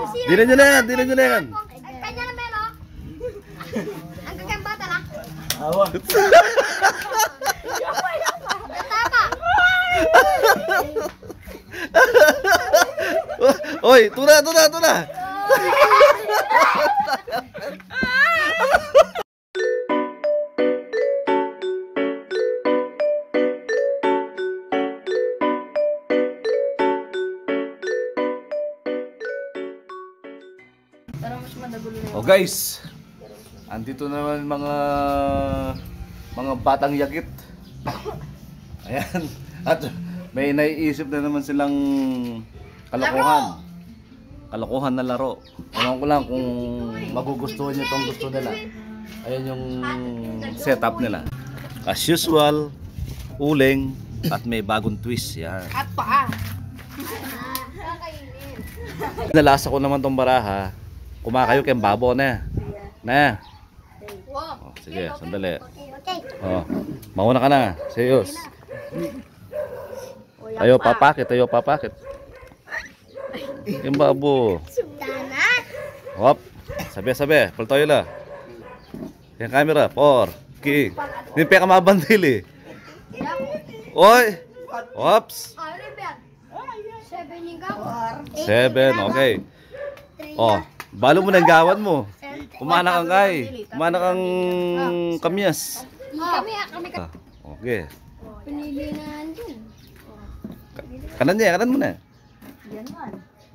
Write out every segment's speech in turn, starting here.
Di na nyo na yan, di na nyo na yan. Kanya na melo. Ang kakambata lang. Awa. Tapa. Oy, tuna, tuna, tuna. Oh guys, andito naman mga batang yakit. Ayan. At may naiisip na naman silang kalokohan. Kalokohan na laro. Ewan ko lang kung magugustuhan nyo itong gusto nila. Ayan yung setup nila. As usual, uling at may bagong twist. Yan. At paa. Nalasa ko naman tong baraha. Kumakayo kayong babo na. Na. Oh, sige, sandali. Oh, mauna ka na. Serious. Tayo papakit, tayo papakit. Yung babo. Hop. Sabi, paltayo la. Yung camera, 4, king. Hindi pa ka mabandil eh. Oy. Ops. 7, okay. Oh, balo mo ng gawan mo. Kumana kang kay. Kumana kang kamyas. Kami Okay. pinili na din. Kanan niya, kanan mo na. Yan man.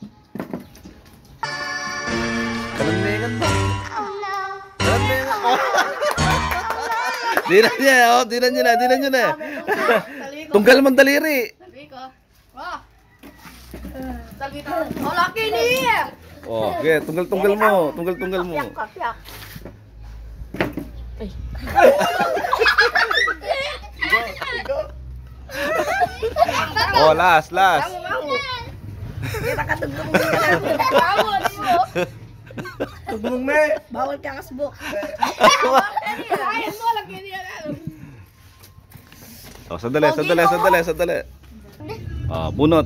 Kanan niya, kanan mo. Kanan niya. Dinan niya, oh, dinan niya na, dinan niya na. Tunggal mong daliri. Sabi ko. Oh. Sabi ko. Oh, laki ni. Oh, okay, tunggal mo, tunggal mo. Kapyak. Oh, last. Kita ka tugtog mo ka. Bawal mo. Tugmong me. Bawal ka kasbok. Ayun mo laki niya. Oh, sandali. Ah, bunot.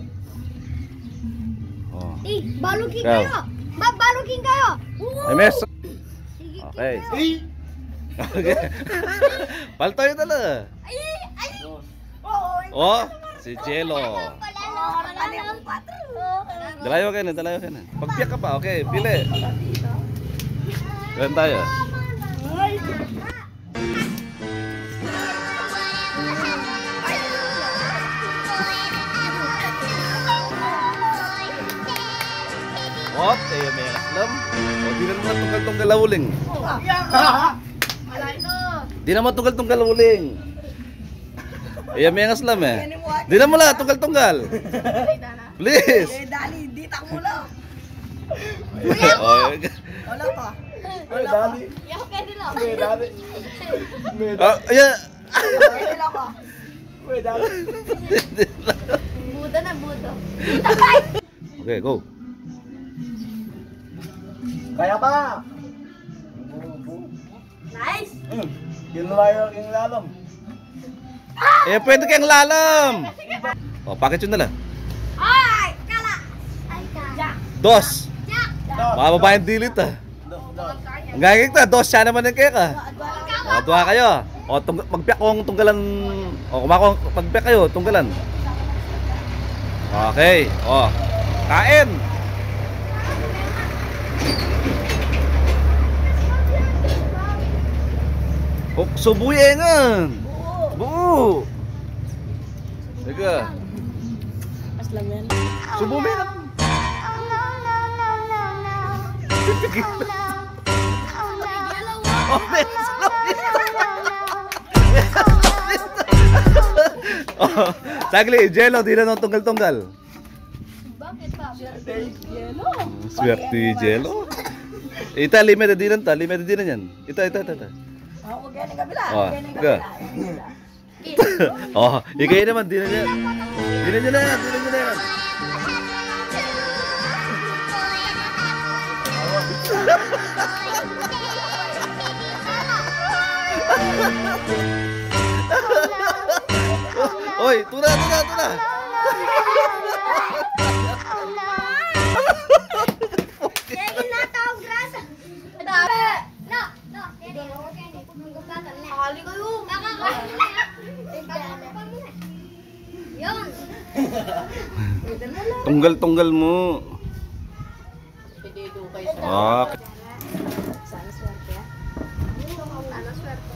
Oh. Balugin Go. kayo. Balugin kayo. Ay, mes. Okay. Okay. Paltayo na lang. Oh, si Jello. Dalayo ka na. Pagpiyak ka pa, okay, pili. Ganun tayo. Hop, tayo may aslam. O, di naman tunggal-tunggal uling. Di naman tunggal-tunggal uling. Iya may aslam eh. Di naman lang tunggal-tunggal. Please. Dali, di tak mo lang. Wala pa. Wala dali. Yak ka din lang. Me dali. Ah, ayan. Wala ka. Me dali. Buda na budo. Okay, go. Kaya pa. Nice. Kinulayo king lalam. Eh, pwede kayong lalam. O, pakit yun na lang. Ay, kala. Ay, ka. Dos. Mababa yung dilit ah. Ang gagawin ka, dos siya naman yung kaya ka. O, tuwa kayo. O, magpiyak kong tunggalan. O, kumakong magpiyak kayo, tunggalan. Okay. O, kain. O, subuyengan. Buo. Teka. Subo mo yan. Oh, oh, sagli, Jello, di na nung tunggal-tunggal. Bakit pa? Swerte Jello. Ita, lima na dinan ta, lima na dinan yan. Ita. Ako gani kabila. Oh, ika. Oh, ikay naman, dinan yan. Dinan nyo na yan. Oy, tuna. Tunggal-tunggal mo. Pwede doon kayo sa... Okay. Sana swerte ya. Sana swerte.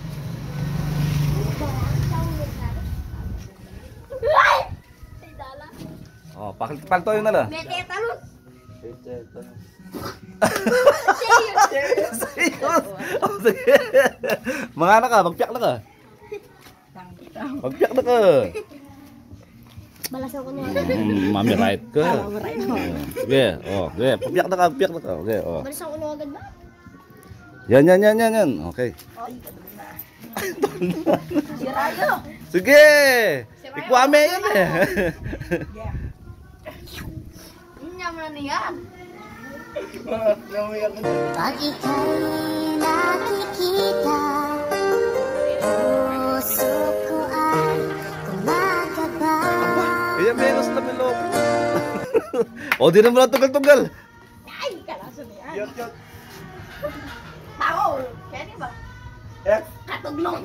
Oh, paltoy na lang. May tetanus. Serious? Oh, sige. Mga anak ka, magpiyak na ka. Magpiyak na ka. Balas ako niya. Mami right ka. Sige, oh, sige. Papiyak na ka, papiyak na ka. Okay, oh. Balas ako na agad ba? Yan. Okay. Sige. Ikwame yan eh. Inya mo na niyan. Pag ika'y nakikita, puso ko ay gumagaba. Kaya menos na bilog. O, di naman na tugal-tugal. Ay, kalaso na yan. Yot. Tao. Kaya di ba? F. Katuglong.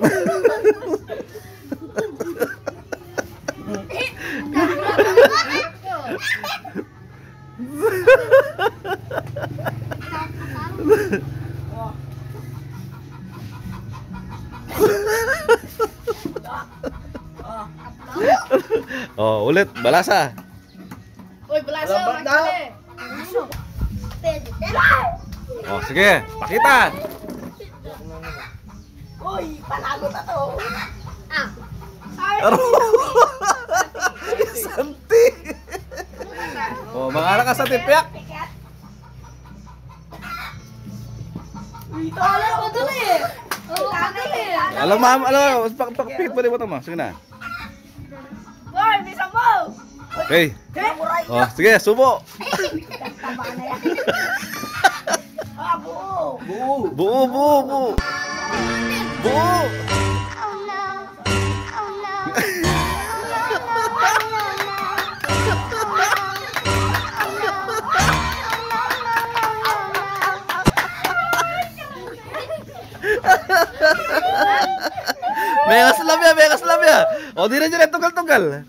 Oh, ulit. Balasa. Uy, balaso. Labat na. Oh, sige. Pakita. Uy, panagot na to. Ah. Aro. Santi. Oh, mga anak ka sa tipiak. Alam ko dun eh. Oo, kadali. Alam pakpikit pa rin mo ito mo. Sige na. Uy, bisa mo. Okay. Oh, sige, subo. Ah, buo. Buo. Buo. Megas labya. O, di na dyan, tunggal-tunggal.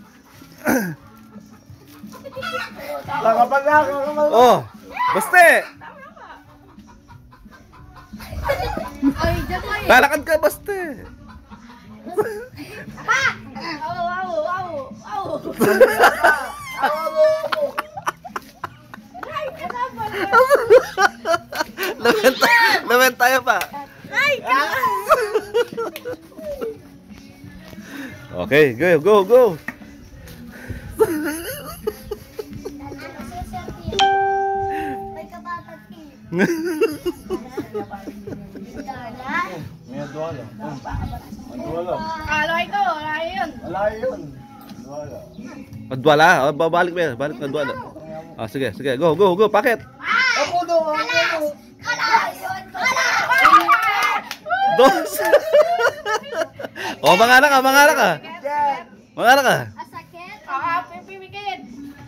Nakapag ako. Oh, baste. Ay, dyan mo eh. Lalakad ka, baste. Pa! Aw. Ay, kasama na. Lawen tayo pa. Ay, Okay, go. May kabatat eh. May duwala. Duwala. alay ko, alay yun. Wala yun. Duwala. Madwala, babalik ba yan? Balik na duwala. Ah, sige, go, pakit. Ako doon. Alay yun. Dos. Oh, mga anak ka. Asakit? Pipimikit.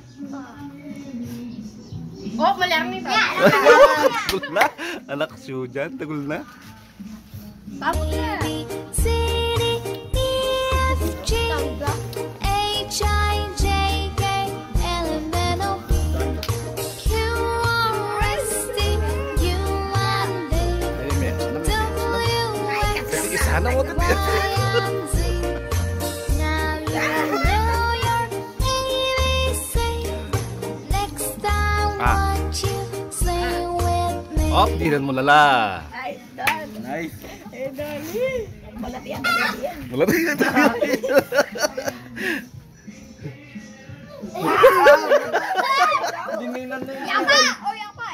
Oh, malar ni ba? Tagul na. Anak siyo dyan, tagul na. Tapos na. C, D, E, F, G, H, I, J, K, L, M, N, O, P, Q, R, S, T, U, N, D, W, X, Sana mo ito. Y, and Z. Now you know your ABC. Next time, won't you sing with me? Oh, tiran mo lala. Ay, done. Nice. Eh, dali. Malati yan. Wala tayo. Dinilan na yun. Yapa! Oh, yapa.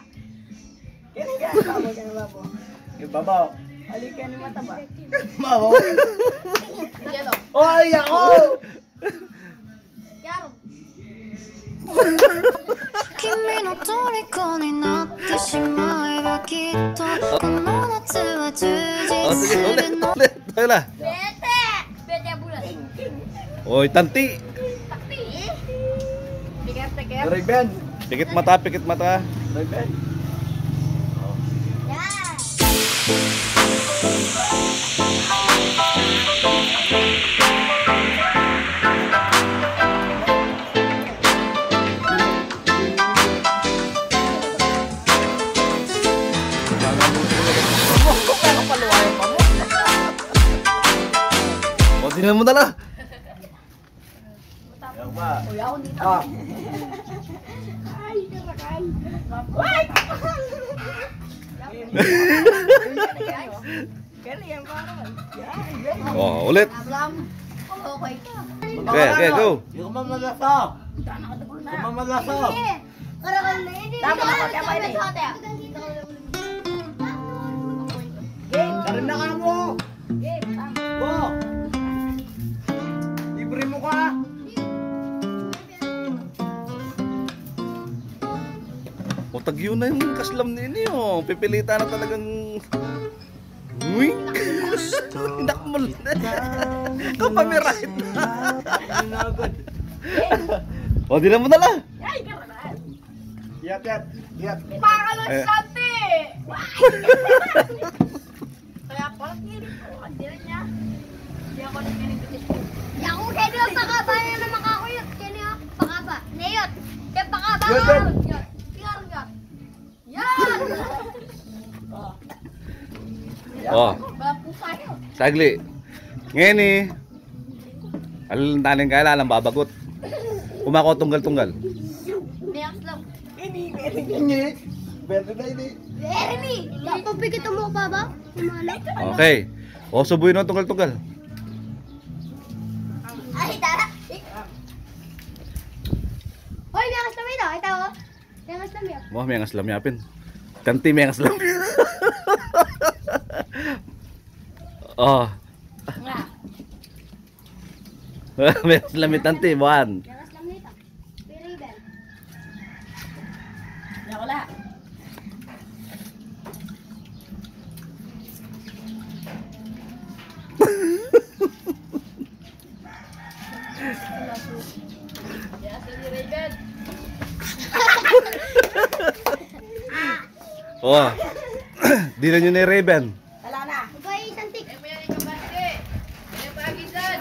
Ibabaw. Halika ni mata ba? Mabaw. Yelo. Oy, ako! Yaro. 君の虜になってしまえばきっとこの夏は充 Oh, 実す sige, るの ulit. Tayo na. Bete! Bete bulan. Oy, tanti. Takti. Tiket. Riben. Pikit mata. Riben. tingnan mo na lang. Yan ba? Uy, ako dito. Ah. Ay, karakal. Ay! Kali yan parang. Oh, ulit. Ablam. Okay ka. Okay, go. Yung mamalaso. Nakatagol na. Yung mamalaso. Karakal na yun. Tama ka, tama yun. Game. Karin na ka mo. Game. Go. Libre mo ka. O, tagyo na yung kaslam ninyo. Pipilita na talagang... Uy! Nakmul na. Kapamirait na. O, di na mo na lang. Ay, karakal. Yat, yat. Yat. Pakalon sante. Kaya pala kinig ko. Hindi rin niya. Hindi ako nagkinig ko. Yang udah dia pakaba na naman kakuyot. Kaya niya, pakaba. Neyot. Kaya pakaba. Yun, yun. Yan. Tingnan nga. Yan. O, Balang pusa yun. sagli. Ngayon eh. Alalong kaya lang babagot. Kumako tunggal-tunggal. Next lang. Ini. Beto na ini. Ermi, papapikit mo pa ba? Kumala. Okay. O, subuhin mo tunggal-tunggal. Ay, tara. Hoy, may kasama ito. Ito, oh. May kasama ito. Wah, may ngaslam yapin. Kanti may ngaslam. Oh. Nga. May ngaslam yung tanti, buwan. May kasama ito. May ribbon. Yan wala. Yes, si Raven. Oh. Di na nyo ni Raven. Wala na. Ikaw ay isang tik. Ay, may yan yung kabante. May pagisan.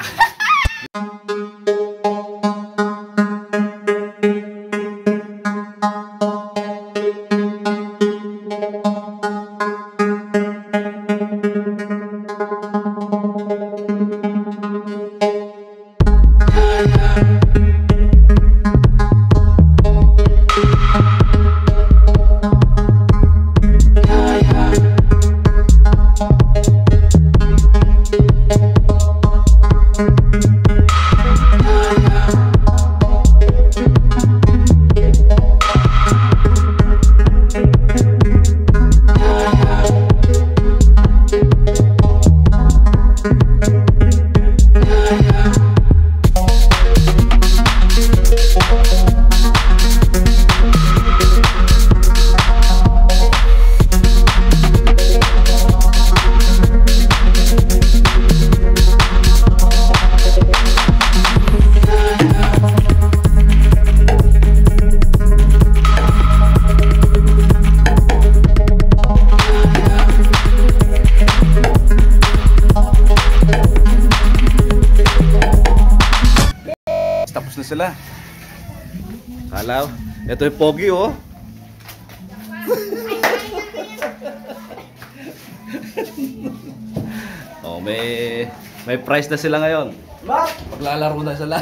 Tapos na sila. Kala, ito yung pogi oh. Oh, may prize na sila ngayon. Bak. Paglalaro na sila.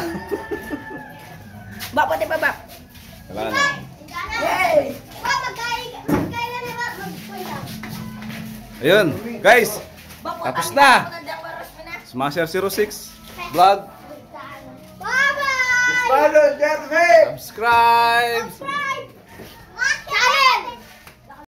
Bak, pati pa bak. Kailangan na. Yay! Magkailan na ba? Magpunta. Ayun, guys. Bak, Tapos pati na. pa ako ng Jaguaros mo na. Smasher 06 vlog. Bye-bye! Paano, Jeremy? Subscribe.